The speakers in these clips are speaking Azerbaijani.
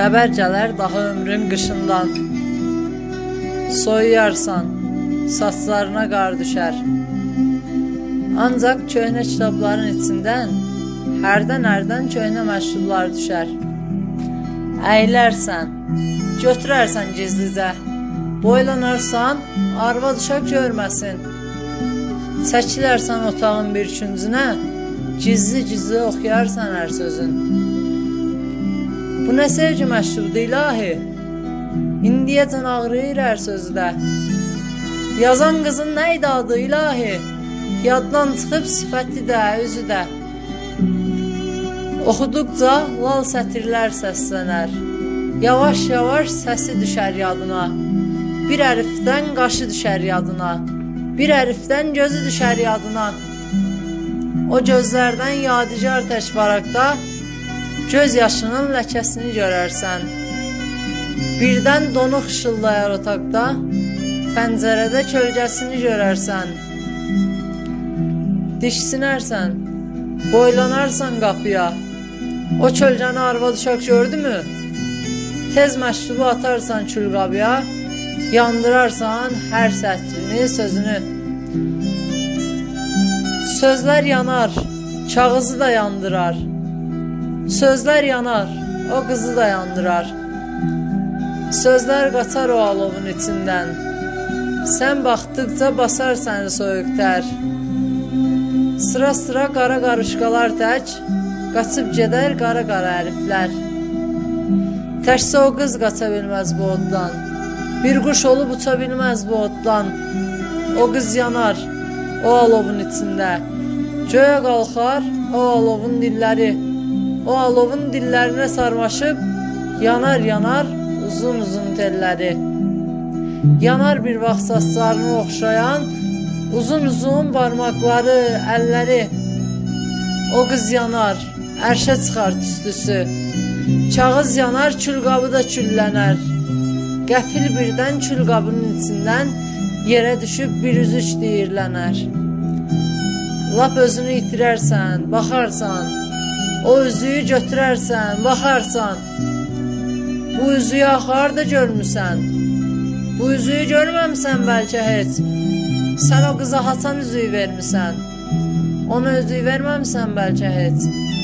Xəbər gələr daha ömrün qışından. Soyuyarsan, saçlarına qar düşər. Ancaq köhnə kitabların içindən hərdən köhnə məktublar düşər. Əylərsən, götürərsən gizlicə. Boylanarsan, arvad uşaq görməsin. Çəkilərsən otağın bir küncünə, gizli oxuyarsan hər sözün. Bu nə sevgi məktubdur ilahi, indiyəcən ağrıyır hər sözdə. Yazan qızın nə idi adı ilahi, yaddan çıxıb sifəti də, özü də. Oxuduqca lal sətirlər səslənər, yavaş səsi düşər yadına. Bir hərfdən qaşı düşər yadına, bir hərfdən gözü düşər yadına. O gözlərdən yadigar tək varaqda, göz yaşının ləkəsini görərsən. Birdən donuq şıllayar otaqda, pəncərədə kölgəsini görərsən. Diksinərsən, boylanarsan qapıya, o kölgəni arvad uşaq gördümü? Tez məktubu atarsan külqabıya, yandırarsan hər sətrini, sözünü. Sözlər yanar, kağızı da yandırar. Sözlər yanar, o qızı da yandırar. Sözlər qaçar o alovun içindən. Sən baxdıqca basar səni soyuq tər. Sıra qara qarışqalar tək, qaçıb gedər qara hərflər. Təkcə o qız qaça bilməz bu oddan, bir quş olub uça bilməz bu oddan. O qız yanar, o alovun içində. Göyə qalxar, o alovun dilləri. O alovun dillərinə sarmaşıb, yanar uzun telləri. Yanar bir vaxt saçlarını oxşayan, uzun barmaqları, əlləri. O qız yanar, ərşə çıxar tüstüsü. Kağız yanar, külqabı da küllənər. Qəfil birdən külqabının içindən yerə düşüb bir üzüc deyirlənər. Lap özünü itirərsən, baxarsan, o üzüyü götürərsən, baxarsan. Bu üzüyü axarda görmüsən, bu üzüyü görməmsən bəlkə heç. Sən o qıza haçan üzüyü vermisən, ona üzüyü verməmsən bəlkə heç.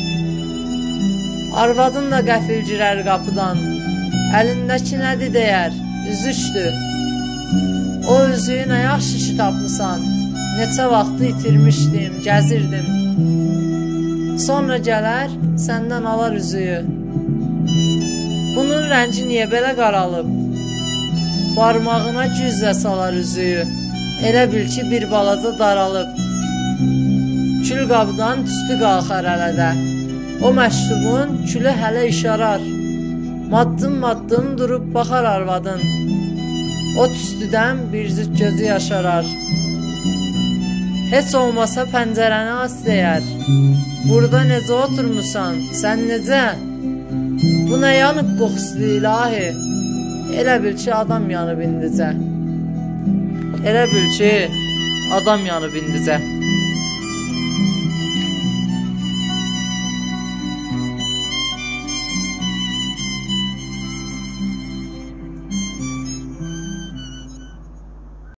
Arvadın da qəfil girər qapıdan, əlindəki nədir deyər, üzüşdür. O üzüyü nə yaxşı ki tapmısan, neçə vaxtı itirmişdim, gəzirdim. Sonra gələr, səndən alar üzüyü. Bunun rəngi niyə belə qaralıb? Barmağına güzlə salar üzüyü. Elə bil ki bir balaca daralıb. Külqabıdan tüstü qalxar ələdə. O məktubun külü hələ işarar. Maddım durub baxar arvadın. O tüstüdən bir züt gözü yaşarar. Heç olmasa pəncərəni as deyər. Burada necə oturmusan, sən necə? Bu nə yanıq qoxusudur ilahi? Elə bil ki adam yanıb indicə. Elə bil ki adam yanıb indicə.